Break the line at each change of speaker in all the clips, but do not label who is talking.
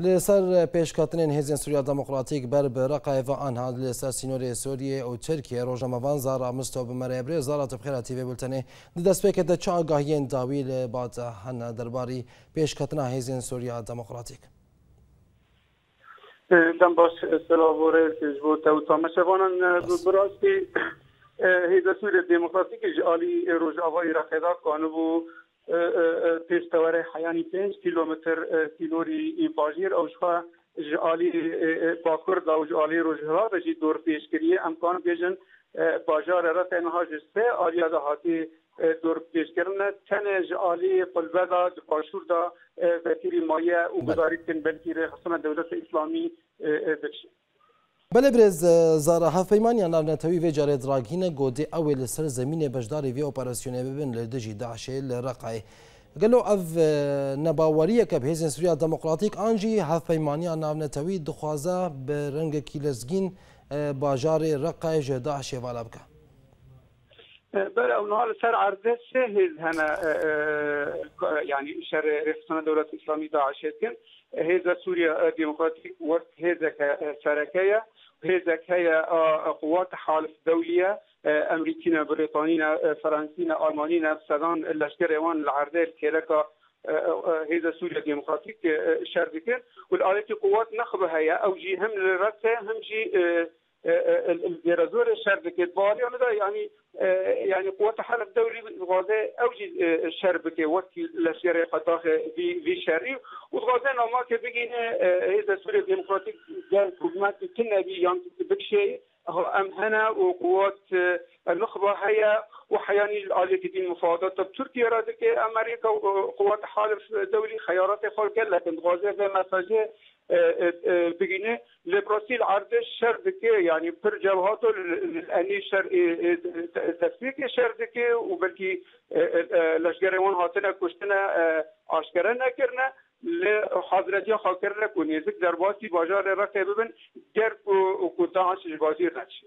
لسر پیشکاتنین هزین سوریا دموکراتیک بر برقای و آنها لسر سینوری سوریه و ترکیه روزنامه‌وان زارا مستوب مربری زارا خیرا تیوی بولتنه دست پیک د چه آگاهی داویل بعد هن درباری پیشکاتن هزین سوریا دموکراتیک.
دم باش سلاوره تجربه تماشاوانان براستی هزین سوریا دموکراتیک جالی روزاوای رخداد کانو پیشتواره حیانی 5 کیلومتر کیلوری باجیر اوشخا جالی باکر دا جالی روزها بجی دور پیشگیری امکان بیشن باجار را تنها جسته آلیا دا هاتی دور پیشگیرن تن جالی قلبه دا پاشور دا وکیلی مایه و گزاری کن بلکیر خصوصا دولت اسلامی بکشه.
بله برز زارا هفپیمانی ناونتوی و جاره دراگین گوده اول سر زمین بجداری و اپراسیونه ببین لدجی داعش لرقای قالوا اف نباوریه که بهزن سوریا دموکراتیک آنجی هفپیمانی ناونتوی دخوازه برنگ کیلزگین باجار رقای داعش والا بکه.
بله اونها سر عرضه سهل هنا يعني شر رئاسة دولة الإسلامية داعش كن هذا سوريا ديمقراطيك وقت هذا كشركية هذا كيا قوات حالف دولية أمريكينا بريطانينا فرنسينا ألمانينا سدان الاشتراوان العرضه الكيلكا هذا سوريا ديمقراطيك شركة والآلات قوات نخبة هي أو جي هم للرقة هم جي الجرازور الشركة بالي يعني قوات حلف دولي غازي اوجي الشربكه وقت الاشياء قطاخ في شرعي وغازي نما كبيجينا هذا سوريا ديمقراطيك قال حكومات كنا بي يعني بكشي ام هنا وقوات النخبه هي وحياني الاليه دي المفاوضات تركيا رادك امريكا وقوات حلف دولي خيارات خلق لكن غازي في مساجه بگینه لبراسیل عرض شردکه يعني پر جبهاتو الانی شر تفکیک شردکه و بلکی لشگروان هاتنه کشتنه آشکره نکرنه لحضرتی خاکر نکنه ذکر در باسی باجار رقه ببین گرد و کتاهاش بازیر نچه.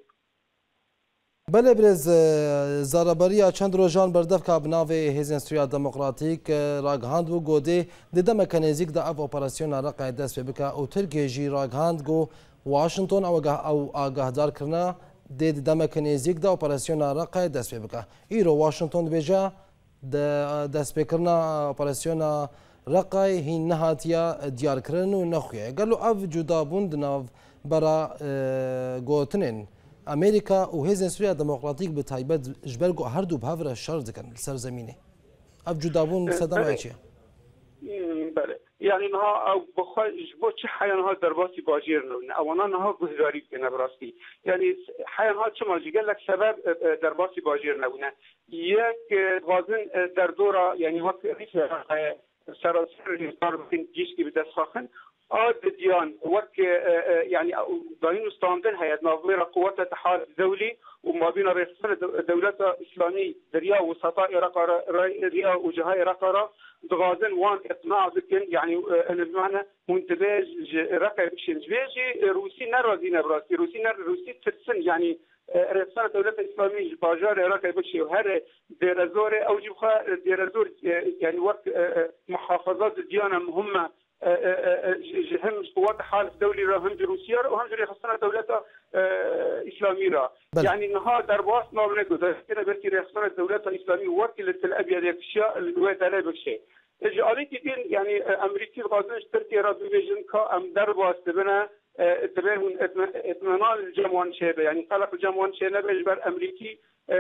بله برز زاربریا چند روزان بردف که بناو هزین سوریا دموکراتیک راگهاند و گوده دیده مکانیزیک دا اف اپراسیون رقای دست بکه او ترکیه جی راگهاند گو واشنطن او آگاهدار کرنا دیده مکانیزیک دا اپراسیون رقای دست بکه ایرو واشنطن بیجا دست بکرنا اپراسیون رقای هین نهاتیا دیار کرن و نخویه گلو اف جدا بوند ناو برا گوتنین امریکا و هزین سوریا دموکراتیک به تایبەت جبرگو هر دو بهاورە شەڕ دەکەن لەسەر زەمینێ ئەف جودابوون سەدەمای چییە؟
بله يعني نها او بخوا جبو چه حيانها درباسي باجير نون اونا نها گزاري کنه براستی يعني حيانها چه ماجي قال لك سبب درباسي باجير نون یک غازن در دورا يعني وقت ريف سراسر بين جيش كي بدس خاخن ديان وك يعني داين استاندن هي نظمير قوات الاتحاد الدولي وما بين رئاسة الدولة الإسلامية دريا وسطاء رقرة دريا وجهاء رقرة دغازن وان اقناع ذكر يعني أنا بمعنى منتبه رقة بشين جبيجي روسي نرازي نبراسي روسي ترسن يعني رئاسة الدولة الإسلامية باجار رقة بشي وهر ديرازور أو جبخا ديرازور يعني وقت محافظات الديانة مهمة هم قوات حالف دولي را هم روسيا وهم رئاسة دولة إسلامية را يعني نها درباس نابنه گذاشته برکی رئاسة دولة إسلامية وكيلة الأبيض يكشيا الوقت عليه بكشي اجعالي كتير يعني أمريكي غازنش تركيا را بيجن كا أم درباس تبنا تبين اطمئنان الجموان شيبه يعني قلق الجموان شيبه بجبر أمريكي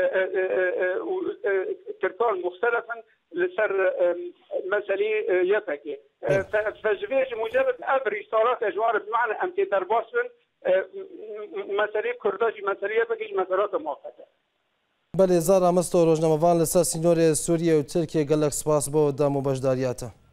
تركان مختلفا لسر مسألة يبكي فجفيج مجرد أبري صارت أجوار بمعنى أمتي درباسن مسألة كرداجي مسألة يبكي مسألة موقتة.
بله زارا مستو روزنامه‌وان لسر سینور سوریه و ترکیه گلک سپاس بو دامو بجداریاته.